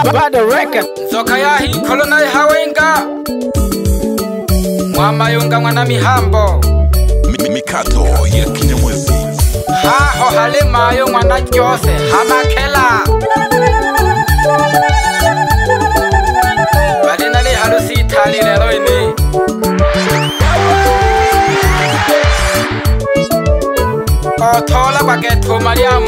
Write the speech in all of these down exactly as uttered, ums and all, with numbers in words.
Bado record Soka ya hii kolona hawenga Mwama yunga mwana mihambo Mikato ya Kinyamwezi Haho halima yo mwana Jose hamakela Badina li halusi itali lero ini Otola kwa geto Mariamu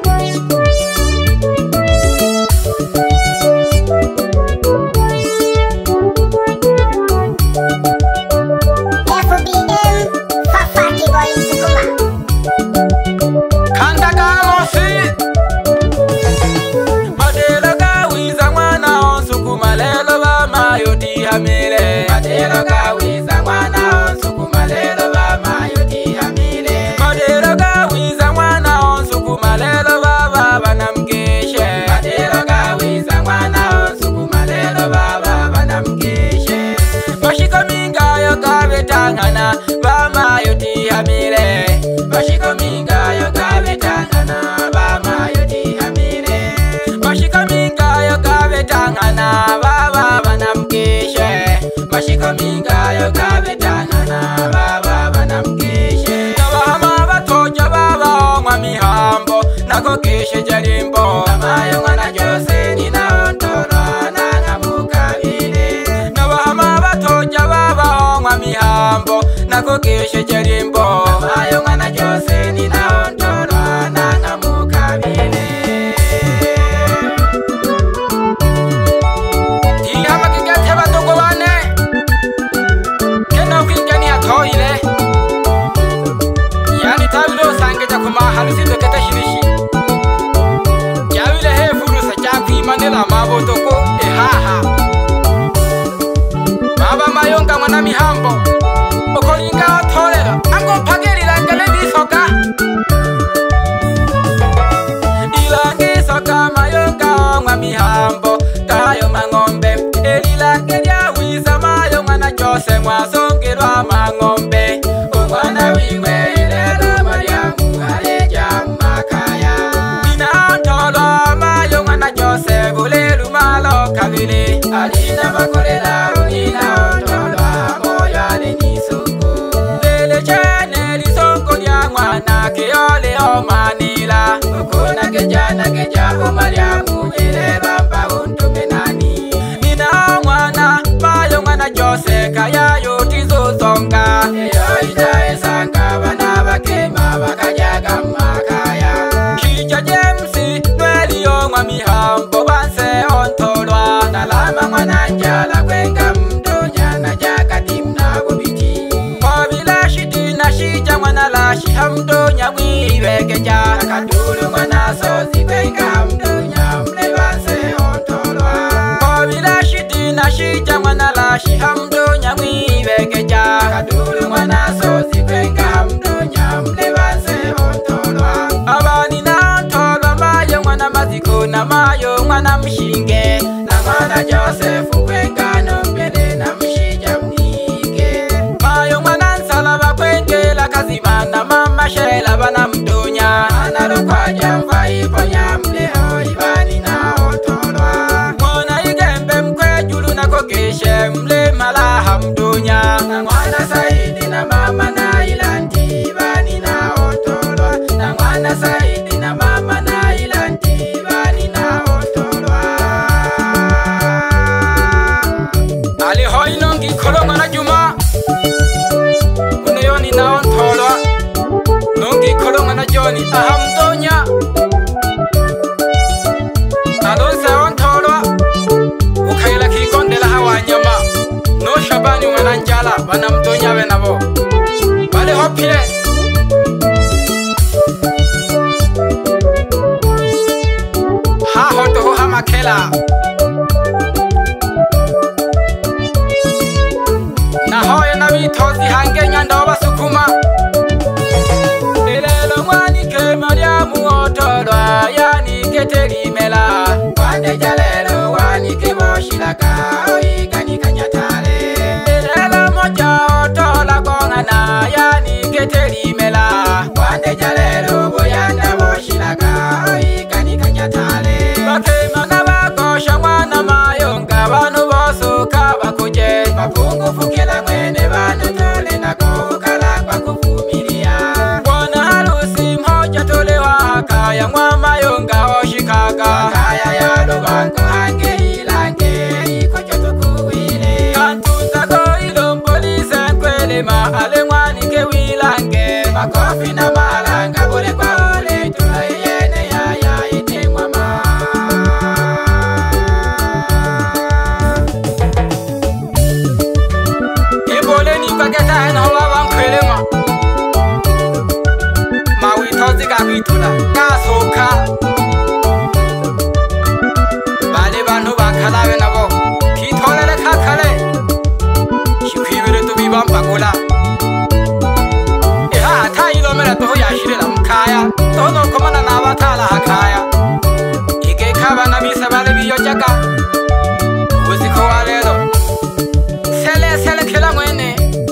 Hamile Madero gawiza mwana onsuku malelo ba mayoti hamile Madero gawiza mwana onsuku malelo baba banamkeshe Madero gawiza mwana onsuku malelo baba banamkeshe Mashiko minga yo kabetangana ba mayoti hamile Mashiko minga yo kabetangana ba mayoti hamile Mashiko minga yo kabetangana baba banamkeshe Mashiko minga yo kabetangana baba banamkeshe Nabahama batoja baba omwa mihambo Nako keshe jalimbo Namayo mwana Jose nina ontolwa nanga mukabile Nabahama batoja baba omwa mihambo Nako keshe jalimbo Namayo mwana Jose nina ontolwa nanga mukabile Ihama kigate batoko bane Toile Yani tabilo sange jakuma halusi doketa shirishi Yawile he furusa jakwi manela mabotoko e haha Baba mayonga mwana mihambo Okolinga otolera Ango pageri langale bisoka Ilangi soka mayonga mwa mihambo Kayo mangombe Elilange ya wiza mayo mwana Jose mwasongerwa mangombe Umwana wingwe ilelo Mariamu aleja makaya Nina ontolwa mayo mwana Jose bulelu malo kabili Alina makolela unina ontolwa moyo alinisuku Lele chene lisongo lya mwana kiole omanila Ukuna kejana keja Mariamu ilelo mpa untumenani Nina mwana mayo mwana Jose kaya yotizo zonga Eyo ita esanga bana bakema bakajaga makaya Kija Jemsi nweli yomwa mihambo banse ontolwa Nalama mwana njala kwenga mdonya na jaka timna kubiti Mobila shiti na shija mwana lashi hamdonya mwibegeja Akatulu mwana sozi kwenga mdonya mle banse ontolwa Mobila shiti na shija mwana lashi hamdonya mwibegeja Akatulu mwana sozi kwenga mdonya mle banse ontolwa Abani na ontolwa mayo mwana maziko na mayo mwana mshinge Na mwana Josefu kwenga nombele na mshija mnike Mayo mwana nsalaba kwengela kazima na mama shela bana mdonya Analo kwa jamva iponya mleo ibani na ontolwa Mwana igembe mkwe julu na kokeshe mle malaha mdonya Na mwana Saidi na mama na ilanti ibani na ontolwa Na mwana Saidi na mama na ilanti ibani na ontolwa Ali hoi nongi kolo mwana Juma Uneyoni na ontolwa kwitula kasoka bale bantu bakalabe nabo kitolele kakale shikwibere tubibampagula eha tayilomera toho yashirira mukaya tono komana nabatala hakaya ige kabana bisa bale biyojaga ubuziko walero sele sele kila mwene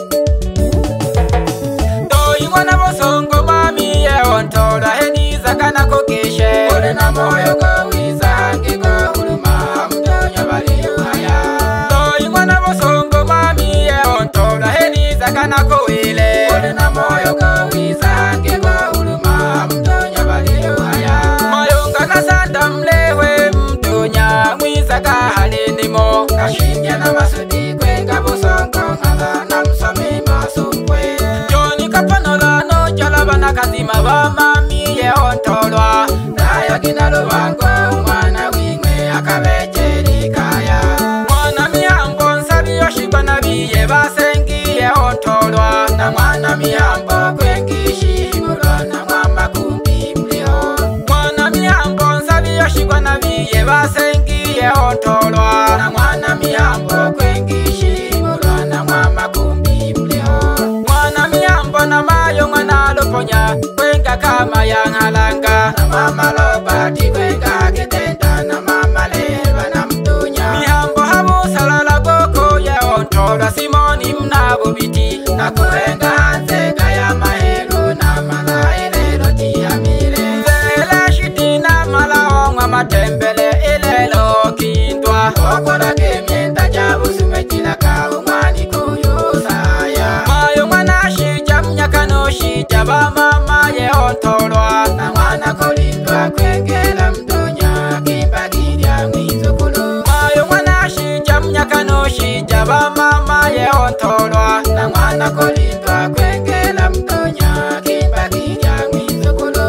doyimwana bosongo mami ye ontola heniza kana kokeshe ole na moyo go wiza hange go uluma mdonya bali haya doyimwana bosongo mami ye ontola heniza kana kowile ole na moyo go wiza hange go uluma mdonya bali haya mayonga na sadamlewe mdonya mwiza kahalenimo kashinja na masudi kwenga bosongo ngala na msomi masumpwe joni kapanola no jalabana kazima ba mami ye ontolwa nayo gina lubango mwana wingwe akabecheri kaya mwana mihambo nsabi yoshikwa na biye basengi ye ontolwa na mwana mihambo kwengishi mulwa na mwamba kumbi mliho mwana mihambo nsabi yoshikwa na biye basengi ye ontolwa na mwana mihambo kwengishi mulwa na mwamba kumbi mliho mwana mihambo na mayo mwana luponya kwenga kama ya ngalanga na mama lobati kwenga kitenda na mama leba na mtunya mihambo hamu salala goko ye ontolwa simoni mnabo biti na kwenga hanzega ya mahelu na mala ilelo tiyamile zela shiti na mala ongwa matembele ilelo kindwa okola kemienta jabu sumejila kawu mwani kuyusaya mayo mwana shija mnyakano shija ba mama ye ontolwa na mwana kolindwa kwengela mdunya kimbagirya mwizukulu mayo mwana shija mnyakano shija ba mama ye ontolwa na mwana kolindwa kwengela mdunya kimbagirya mwizukulu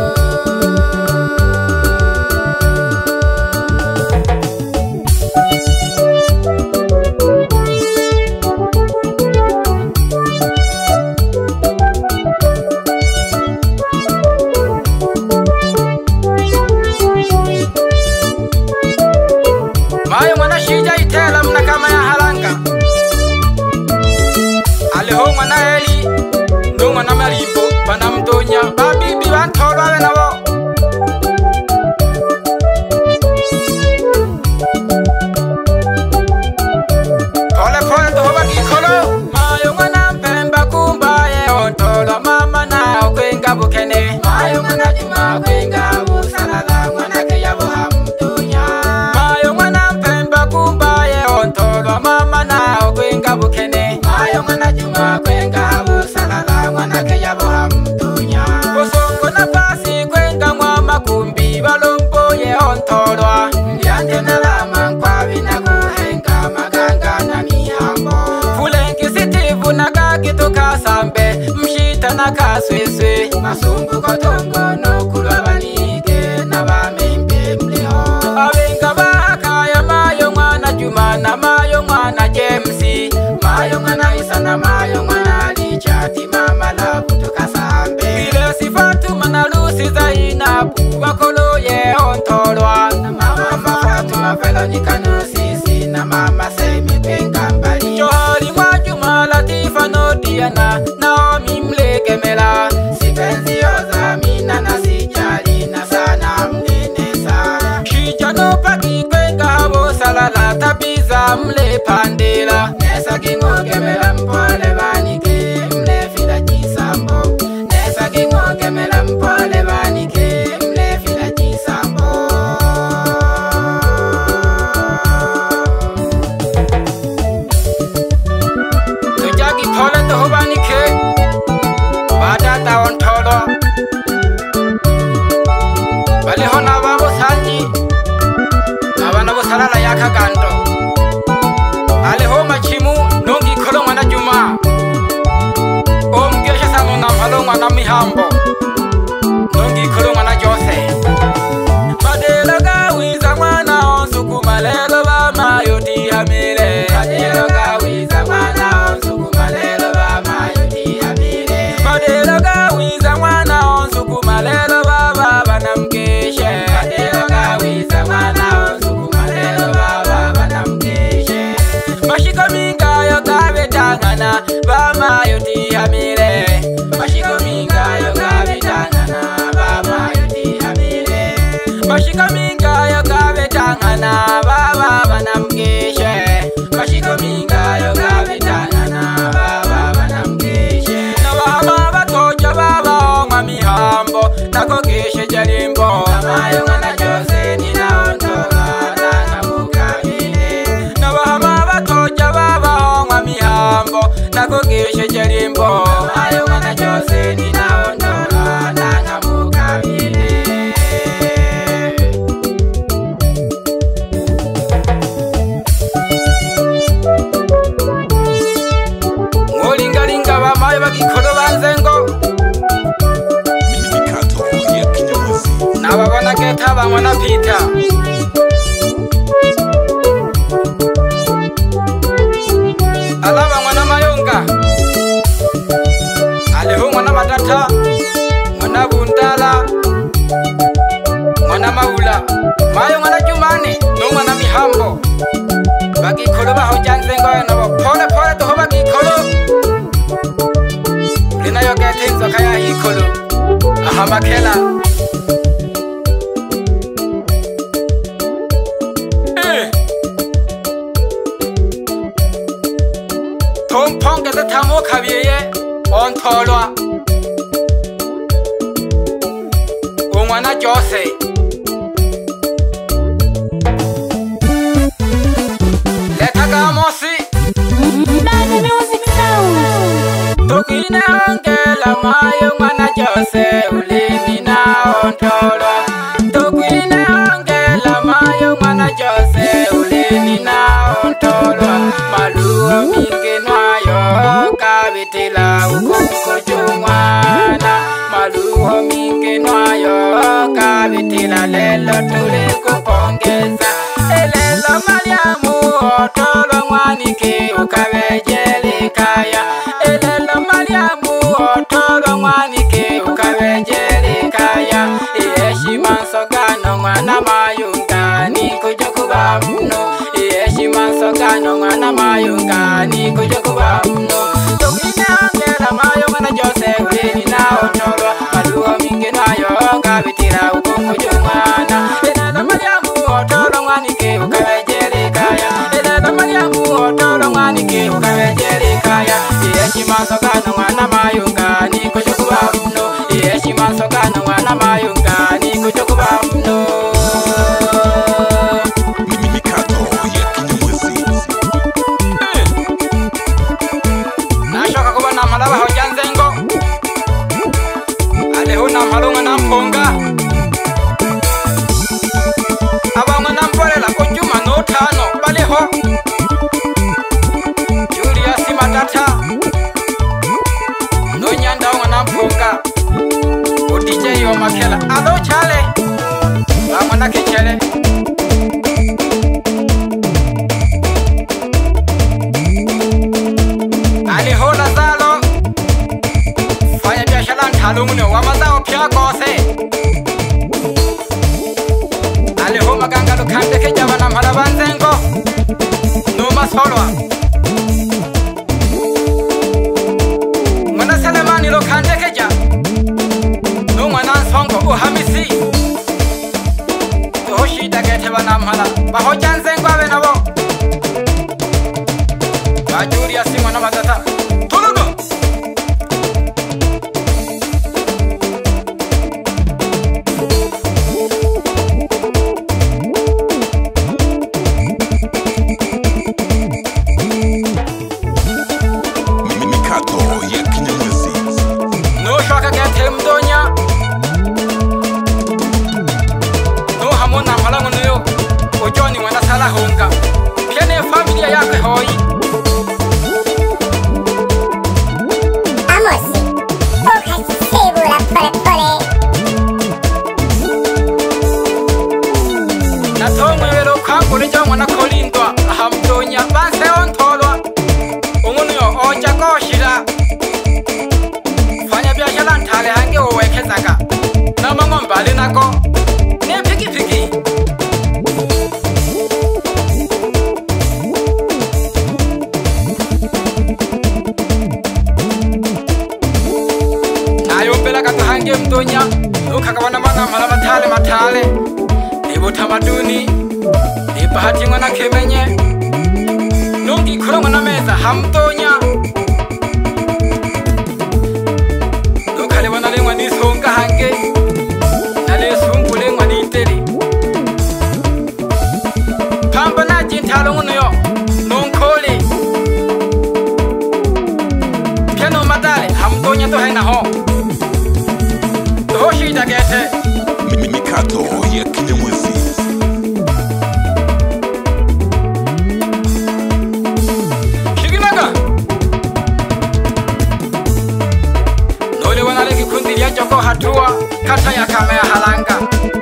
mayo mwana shija itela mna kama ya halanga aliho mwana eli ndo mwana marimbo bana mdonya babibi bantolwa we nabo pole pole doba gikolo mayo mwana mpemba kumba ye ontolwa mama na kwenga bukene mayo mwana juma kwenga busalala mwana kiyabo hamdunya mayo mwana mpemba kumba ye ontolwa mama na kwenga bukene mayo mwana juma kwenga busalala mwana kiyabo hamdunya bosongo na pasi kwenga mwa makumbi balombo ye ontolwa ndiande na lama nkwabi na kuhenga maganga na mihambo fulengi sitivu na gagito kasambe mshita na kasweswe masumbu kotongo no kulwa banike na bamembe mliho abenga bakaya mayo mwana juma na mayo mwana jemsi mayo mwana isa na mayo mwana lichati mama la butuka sambe ile sifatu mana lusi zainabu wakolo ye ontolwa na mama mafatu mafelo nikanosisi na mama semi penga mbali johari mwa juma latifa no diana naomi mlegemela sipenzi yoza mina na sijali na sana mnenesa shijano paki kwenga habo salala tabiza mle pandela nesa kingogemela mpole banike mle fila jisambo nesa kingogemela mpole banike mle fila jisambo tujagi pole toho banike badata ontolwa baliho na babo sanji abana bo salala yakagando aliho machimu nongi kolo mwana juma omgesha sano na malo mwana mihambo nongi kolo mwana jose madelo ga wiza mwana onsuku malelo ba mayo dihamile madelo ga wiza mwana onsuku malelo ba mayo dihamile madelo ga wiza mwana onsuku malelo ba betangana bama yoti hamile mashiko minga yoga betangana bama yoti hamile mashiko minga yoga betangana baba banamgeshe mashiko minga yoga betangana baba banamgeshe nababa batoja baba mami hambo nakogeshe jalimbo amayo ngana jose ninaondola nakogeshe jalimbo ayo mwana jose ninaondola nangamukabile ngolingalinga bamayo bakikolo banzengo Mikato ya Kinyamwezi nababona keta bamwana pita alaba mwana mayonga aliho mwana matata mwana bundala mwana maula mayo mwana jumane no mwana mihambo bagikolo baho janzengo nabo pole pole toho bagikolo lina yogete inzoka ya hikolo aha makela Tompong kata tamu kabiye on tolwa umwana jose leta gamosi Bad music sound. tokine angela mayo mwana jose ulimi na on tolwa tokine angela mayo mwana jose ulimi na on tolwa maluo mingi kabitila ukukujumwana maluho mingi nwayo kabitila lelo tuli kupongeza elelo Mariamu otolo mwaniki ukabejelikaya elelo Mariamu otolo mwaniki ukabejelikaya iyeshima nsogano mwana mayungani kujokuba mno iyeshima nsogano mwana mayungani kujokuba mno mayo mwana jose ulini na otolwa maluho mingi nayo kabitila ukukujumwana elelo Mariamu otolo mwaniki ukabejelikaya elelo Mariamu otolo mwaniki ukabejelikaya iyeshima nsogano mwana mayungani kujokuba mno iyeshima nsogano mwana mayungani kujokuba mno Mikato ya Kinyamwezi nashoka kuba namalaba ho janzengo aleho namalunga namponga abamwe nampolela kujuma notano baleho Julius Matata nonyandaunga namponga o D J wa makela ado chale bamwe nakechele aliho Lazalo fanya biashara ntalumune wa mazao pia kose aliho maganga lukande kejaba na mhala banzengo numa solwa mwana Selemani lukande keja no mwana nsongo uhamisi toshida keteba na mhala baho janzengo abe nabo Julius mwana Matata tuludo Mikato ya Kinyamwezi no shaka kete mdonya no hamona malango niyo ojoni mwana sala honga piene familia yake hoi mwana kolindwa hamdonya banse ontolwa umuntu yo oja koshira fanya biashara ntale hange owekezaga nama mbali nako ne piki piki Nataka tuhange mtonya ukakabona mana mala matale matale Nibu tamaduni Ni bahati mwana kemenye Nungi kurongo na meza hamtonya Nukale wana lengwa nisonga hange Nale sungu lengwa niteri Pamba na jintalo nguno yo Nunkoli Piano matale hamtonya to haina ho Hoshi dagete Mikato ya Kinyamwezi. Shiginaga Nole wanale kikundi ya joko hatua Kata ya kame ya halanga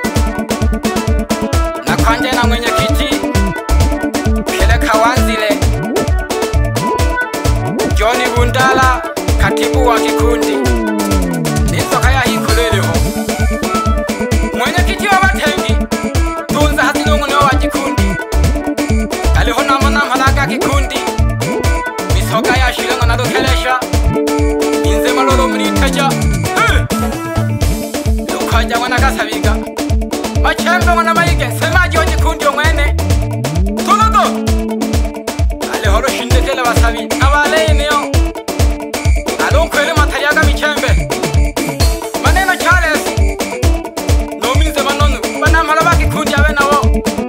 Na kwanje na mwenye kiti Kele kawanzile Johnny Bundala Katibu wa kikundi Nisoka ya hikulele ho Mwenye kiti wa watengi Tunza hasilungu ni wa jikundi Aliho nama nama laga kikundi Misoka ya shilenga na dokelesha Inze malolo mniteja Lukaja wana kasabiga Machembe wana maige Semaji wa jikundi omwene Tulugo Aliho roshindekele wasabi Nawale inio Alunkwele matariaga michembe Maneno Charles Nominze manonu Banamhala bakikundi abe nawo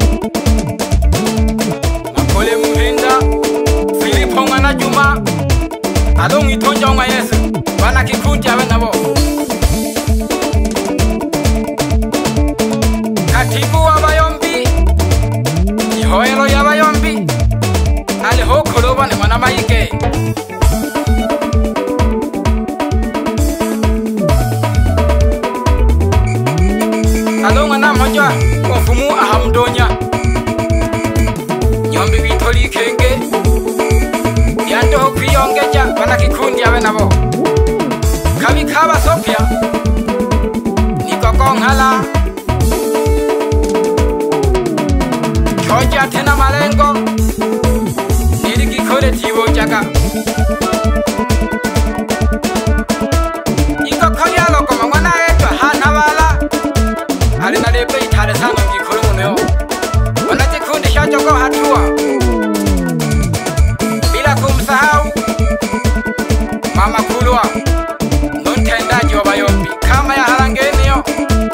Makole muhinda Filipo mwana Juma Alungu itonja wa Yesu Bana kikundi abe nawo Katibu wa bayombi Ihoero ya bayombi Aliho koloba ni mwana maike Alonga na moja Wafumu ahamdonya Nyombi vitoli kenge Yando hukuyongeja Wana kikundi awe nabo Kabi kaba sopya Niko konghala Choja tena malengo Nili kikore tibo jaga Niko konya loko mwana eto hanawala Alina lepe itare sano mjikuru mumeo Wanati kundi shachoko hatua Bila kumsahau Mama Kulwa Nuntendaji wa bayombi Kama ya halangeni yo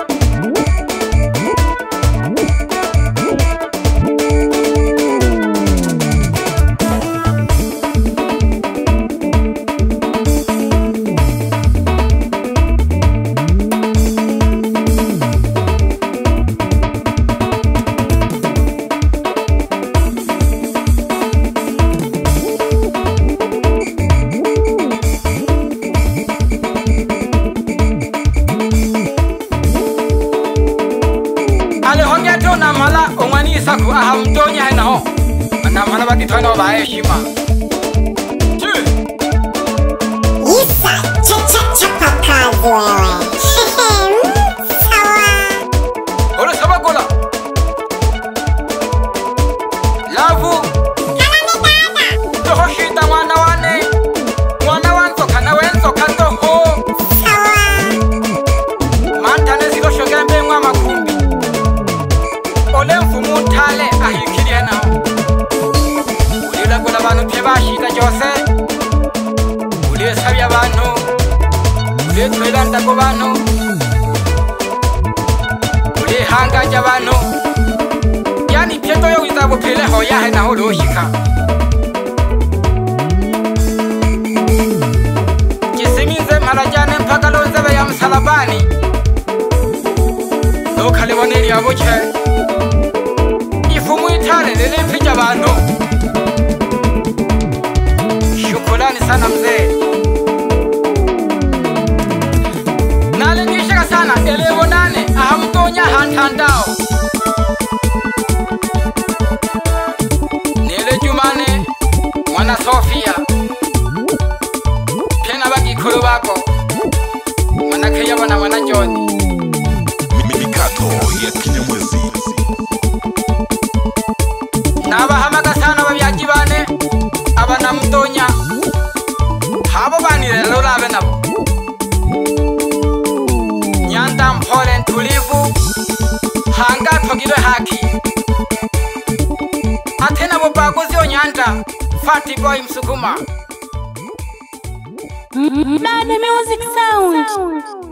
Namhala omwani isaku ahamtonya hena ho Namhala bakitwana wa heshima Chu Isa cha cha cha pakazi wewe Sawa Olo sabagola Lavu Toho shita mwana wane Mwana wanzo kana wenzo kanto ho Sawa Mantane ziko shogembe mwa makumbi Ole mfumu tale ahikiria nao Ulila kula banu peba shita jose Ule sabi abantu Ule twelanda ko bantu Ule hangaja abantu Yani pieto yo witabu pele hoya he na holo shika Kisimize marajane mpaka lonzebe ya msalabani Lokale waneli ya boche Ifumu itale lele mpija bantu Shukulani sana mzee Nale nishaka sana elevo nane ahamtonya hantandao Nile Jumane Mwana Sofia Pena baki kuru bako Mwana Keya wana mwana Johnny Mikato ya Kinyamwezi. Nabahamaka sana babyaji bane Abana mtonya Habo bani lelo labe nabo Tujilwe haki Atena Bobaguzi Onyanda Fatty Boy Msukuma Nane Music Sound.